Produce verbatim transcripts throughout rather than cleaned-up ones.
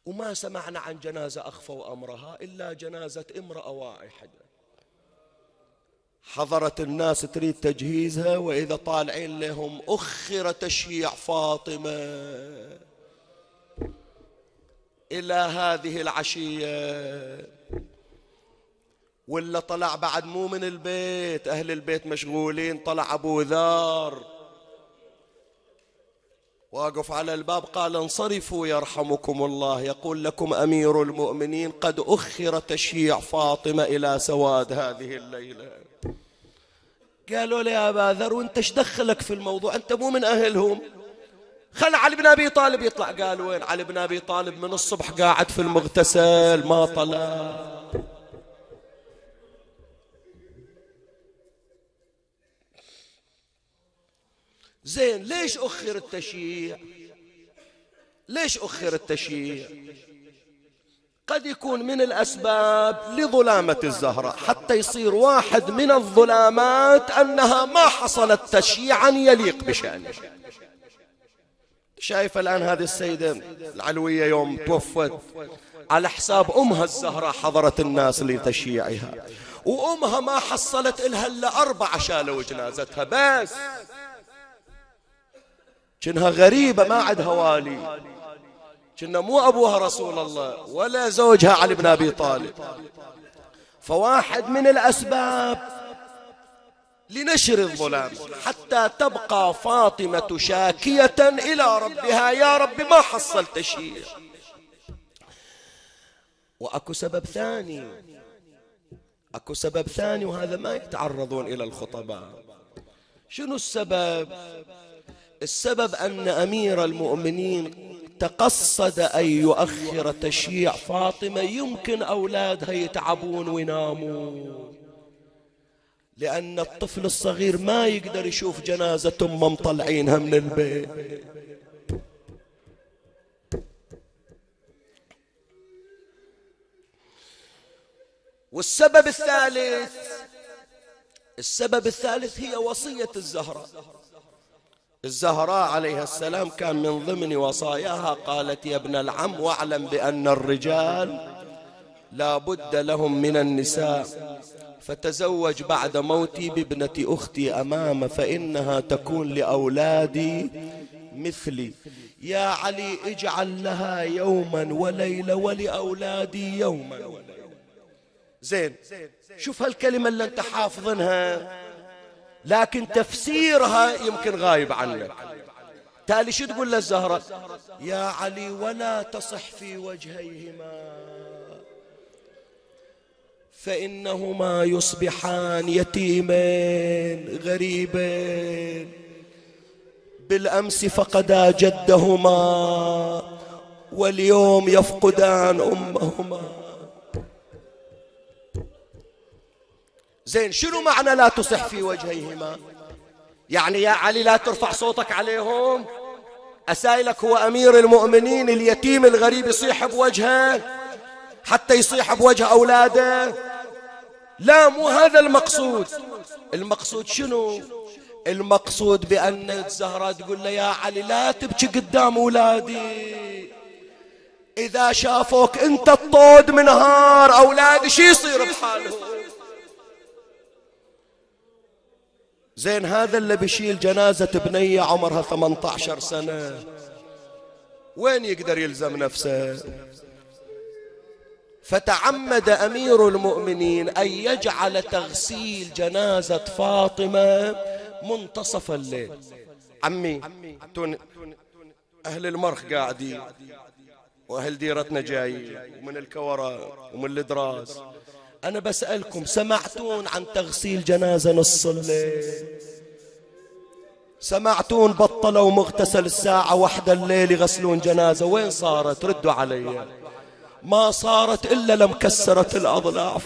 وما سمعنا عن جنازة أخفوا أمرها إلا جنازة امرأة واحدة حضرت الناس تريد تجهيزها، وإذا طالعين لهم أخر تشييع فاطمة إلى هذه العشية. ولا طلع بعد مو من البيت، أهل البيت مشغولين، طلع أبو ذر واقف على الباب قال انصرفوا يرحمكم الله، يقول لكم أمير المؤمنين قد أخر تشييع فاطمة إلى سواد هذه الليلة. قالوا لي يا أبا ذر وانت ايش دخلك في الموضوع، انت مو من أهلهم، خل علي بن أبي طالب يطلع. قال وين علي بن أبي طالب؟ من الصبح قاعد في المغتسل ما طلع. زين ليش أخر التشييع؟ ليش أخر التشييع؟ قد يكون من الأسباب لظلامة الزهرة، حتى يصير واحد من الظلامات أنها ما حصلت تشييعا يليق بشأنه. شايف الآن هذه السيدة العلوية يوم توفت على حساب أمها الزهرة حضرت الناس لتشييعها، وأمها ما حصلت إلها إلا أربعة شالوا جنازتها بس، كأنها غريبة ما عندها والي، كأنها مو أبوها رسول الله ولا زوجها علي بن أبي طالب. فواحد من الأسباب لنشر الظلام حتى تبقى فاطمة شاكية إلى ربها، يا رب ما حصلت شيء. وأكو سبب ثاني، أكو سبب ثاني وهذا ما يتعرضون إلى الخطباء. شنو السبب؟ السبب أن أمير المؤمنين تقصد أن يؤخر تشييع فاطمة، يمكن أولادها يتعبون وينامون، لأن الطفل الصغير ما يقدر يشوف جنازة أمه مطلعينها من البيت. والسبب الثالث، السبب الثالث هي وصية الزهراء. الزهراء عليها السلام كان من ضمن وصاياها قالت يا ابن العم واعلم بأن الرجال لا بد لهم من النساء، فتزوج بعد موتي بابنة أختي أمامة فإنها تكون لأولادي مثلي. يا علي اجعل لها يوما وليلة ولأولادي يوما وليلة. زين شوف هالكلمة اللي انت حافظنها لكن تفسيرها يمكن غايب عنك. تالي شو تقول للزهرة؟ يا علي ولا تصح في وجهيهما فإنهما يصبحان يتيمين غريبين، بالأمس فقدا جدهما واليوم يفقدان أمهما. زين شنو معنى لا تصح في وجهيهما؟ يعني يا علي لا ترفع صوتك عليهم؟ أسائلك هو أمير المؤمنين اليتيم الغريب يصيح بوجهه حتى يصيح بوجه أولاده؟ لا مو هذا المقصود. المقصود شنو؟ المقصود بأن الزهراء تقول له يا علي لا تبكي قدام أولادي، إذا شافوك أنت الطود من نهار أولادي شي يصير بحالهم؟ زين هذا اللي بيشيل جنازة بنية عمرها ثمانية عشر سنة وين يقدر يلزم نفسه؟ فتعمد أمير المؤمنين أن يجعل تغسيل جنازة فاطمة منتصف الليل. عمي أهل المرخ قاعدين وأهل ديرتنا جايين ومن الكورة ومن الدراس، أنا بسألكم سمعتون عن تغسيل جنازة نص الليل؟ سمعتون بطلوا مغتسل الساعة واحدة الليل يغسلون جنازة؟ وين صارت؟ ردوا علي. ما صارت إلا لمكسرت الأضلاع.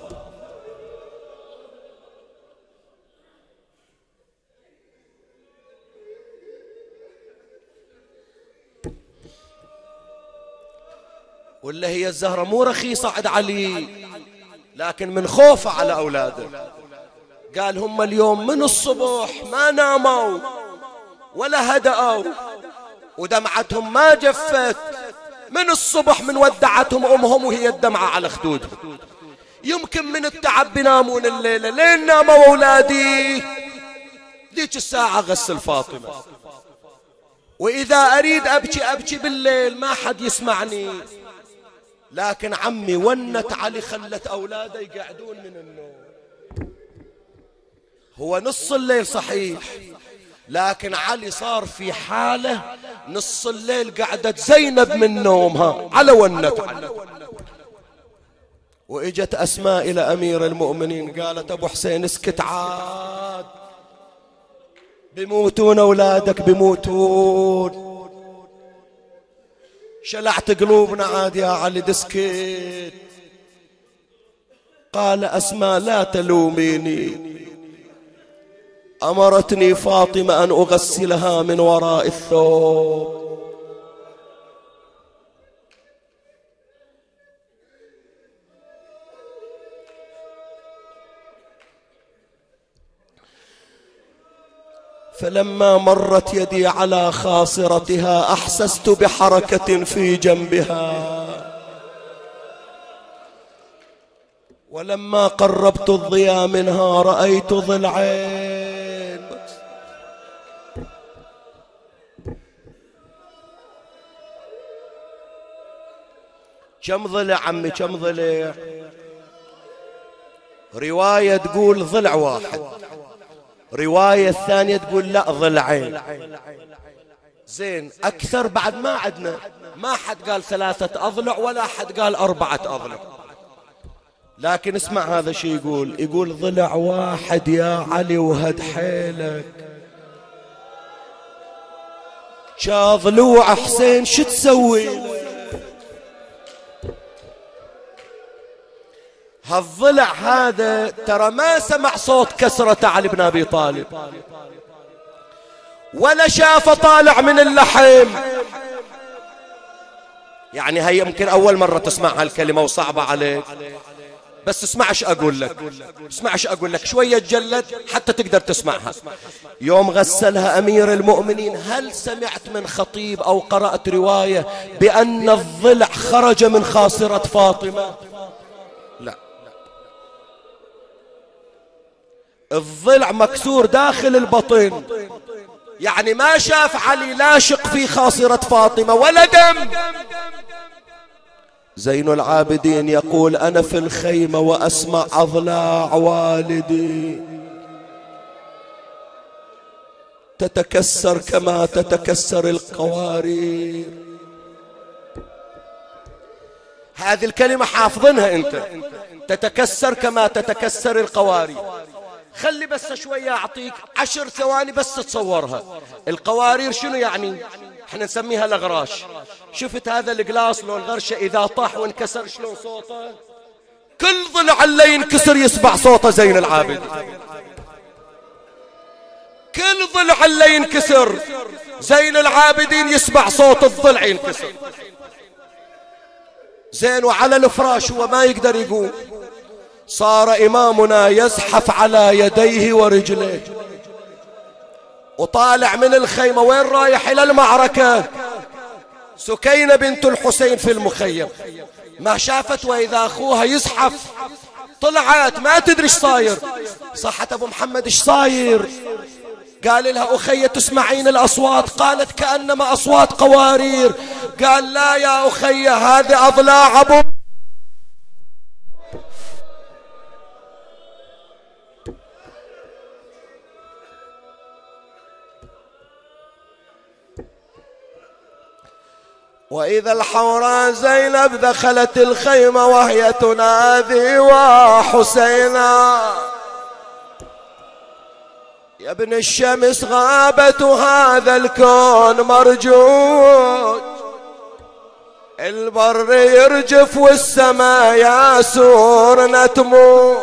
ولا هي الزهرة مو رخيصة عند علي، لكن من خوفه على أولاده قال هم اليوم من الصبح ما ناموا ولا هدأوا ودمعتهم ما جفت من الصبح من ودعتهم أمهم وهي الدمعة على خدودهم، يمكن من التعب بينامون الليلة، لين ناموا أولادي ذيك الساعة غسل فاطمة. وإذا أريد أبكي أبكي بالليل ما حد يسمعني، لكن عمي ونت علي خلت أولاده يقعدون من النوم. هو نص الليل صحيح، لكن علي صار في حالة نص الليل قعدت زينب من نومها على ونت علي. وإجت أسماء إلى أمير المؤمنين قالت أبو حسين اسكت عاد، بيموتون أولادك بيموتون، شلعت قلوبنا عاد يا علي دسكت. قال أسماء لا تلوميني، أمرتني فاطمة أن أغسلها من وراء الثوب. فلما مرت يدي على خاصرتها أحسست بحركة في جنبها، ولما قربت الضياء منها رأيت ضلعين. كم ضلع عمي كم ضلع؟ رواية تقول ضلع واحد، رواية الثانية تقول لا ضلعين. زين أكثر بعد ما عدنا، ما حد قال ثلاثة أضلع ولا حد قال أربعة أضلع، لكن اسمع هذا شي يقول يقول ضلع واحد يا علي وهد حيلك. شا ضلوع حسين شو تسوي؟ هالضلع هذا ترى ما سمع صوت كسرة علي بن أبي طالب، ولا شاف طالع من اللحم. يعني هي يمكن أول مرة تسمع هالكلمة وصعبة عليك، بس اسمع ايش أقول لك، اسمع ايش أقول لك شوية تجلد حتى تقدر تسمعها. يوم غسلها أمير المؤمنين هل سمعت من خطيب أو قرأت رواية بأن الضلع خرج من خاصرة فاطمة؟ لا، الضلع مكسور داخل البطن، يعني ما شاف علي لاشق في خاصرة فاطمة ولا دم. زين العابدين يقول أنا في الخيمة وأسمع أضلاع والدي تتكسر كما تتكسر القوارير. هذه الكلمة حافظنها أنت، تتكسر كما تتكسر القوارير. خلي بس شوية أعطيك عشر ثواني بس تصورها. القوارير شنو يعني؟ احنا نسميها الأغراش. شفت هذا القلاص لو الغرشة إذا طاح وانكسر شلون صوته؟ كل ضلع اللي ينكسر يسمع صوته زين العابدين، كل ضلع اللي ينكسر زين العابدين يسمع صوت الضلع ينكسر. زين وعلى الفراش هو ما يقدر يقوم، صار إمامنا يزحف على يديه ورجليه وطالع من الخيمة. وين رايح؟ إلى المعركة. سكينة بنت الحسين في المخيم ما شافت وإذا أخوها يزحف، طلعت ما تدري ايش صاير. صحت أبو محمد ايش صاير؟ قال لها أخي تسمعين الأصوات؟ قالت كأنما أصوات قوارير. قال لا يا أخي هذه أضلاع أبو. وإذا الحوراء زينب دخلت الخيمة وهي تنادي وحسينا يا ابن الشمس غابت هذا الكون مرجوج، البر يرجف والسماء ياسور نتمو،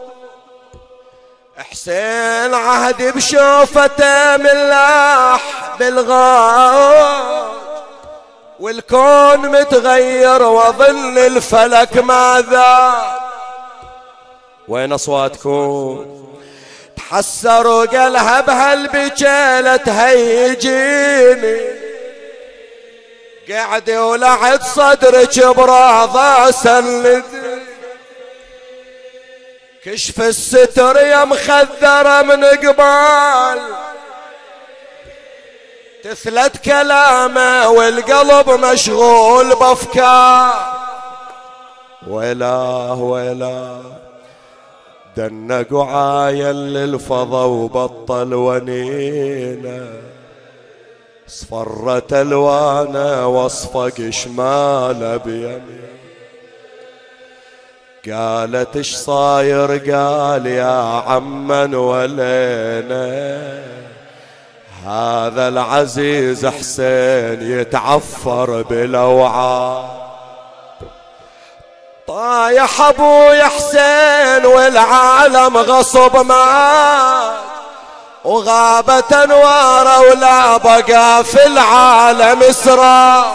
حسين عهدي بشوفته ملاح بالغاج، والكون متغير وظل الفلك ماذا. وين أصواتكم؟ تحسروا قالها بهالبجالة هيجيني، قعدي ولعت صدرك براضة سند، كشف الستر يا مخذرة من قبال، تثلت كلامه والقلب مشغول بافكار. ويلاه ويلاه دنقوا عاين للفضا وبطل ونينه، اصفرت الوانه واصفق شماله بيمين. قالت اش صاير؟ قال يا عمن ولينا، هذا العزيز حسين يتعفر بلوعه. طايح ابوي حسين والعالم غصب مات، وغابت انواره ولا بقى في العالم سرى.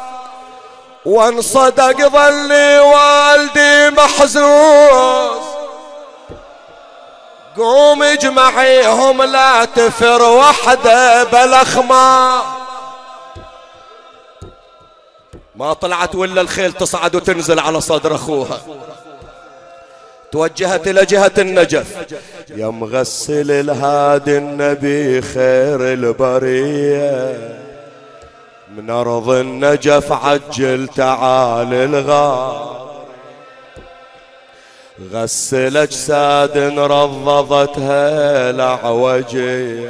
وانصدق ظلي والدي محزوز، قوم اجمعيهم لا تفر وحده بالاخمار. ما طلعت ولا الخيل تصعد وتنزل على صدر اخوها، توجهت الى جهة النجف. يا مغسل الهادي النبي خير البرية، من ارض النجف عجل تعال الغار. غسل اجساد رضضتها الاعوجيه،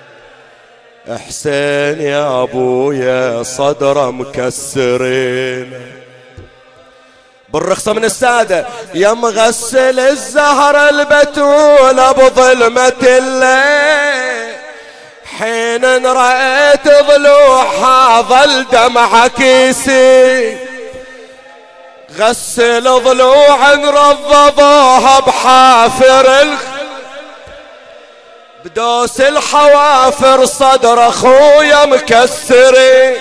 حسين يا ابويا صدره مكسرين. بالرخصة من السادة يا مغسل الزهر البتول بظلمة الليل، حين رأيت ضلوعها ظل دمع كيسي. غسل ضلوعا رضضوها بحافر الخ، بدوس الحوافر صدر اخويا مكسري.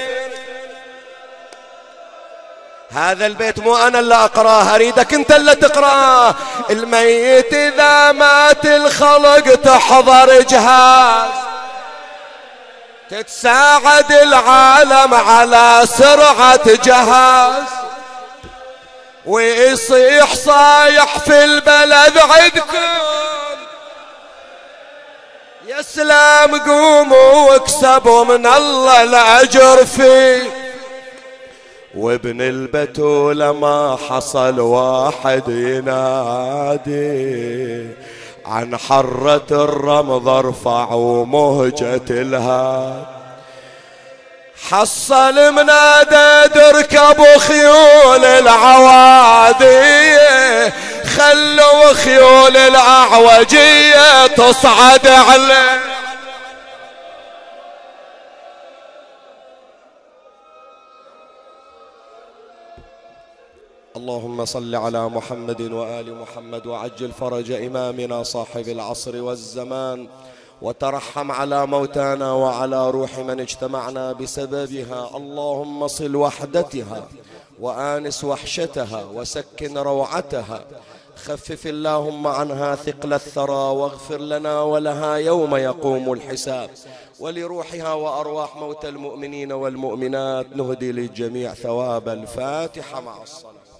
هذا البيت مو انا اللي اقراه، اريدك انت اللي تقراه. الميت اذا مات الخلق تحضر جهاز، تتساعد العالم على سرعة جهاز. ويصيح صايح في البلد عندكم، يا سلام قوموا واكسبوا من الله الاجر فيه. وابن البتولة ما حصل واحد ينادي، عن حرة الرمض ارفعوا مهجة الهاد. حصل منادى تركبوا خيول العوادية، خلوا خيول الأعوجية تصعد عليه. اللهم صل على محمد وآل محمد، وعجل فرج إمامنا صاحب العصر والزمان، وترحم على موتانا وعلى روح من اجتمعنا بسببها. اللهم صل وحدتها وآنس وحشتها وسكن روعتها، خفف اللهم عنها ثقل الثرى، واغفر لنا ولها يوم يقوم الحساب. ولروحها وأرواح موتى المؤمنين والمؤمنات نهدي للجميع ثواب الفاتحة مع الصلاة.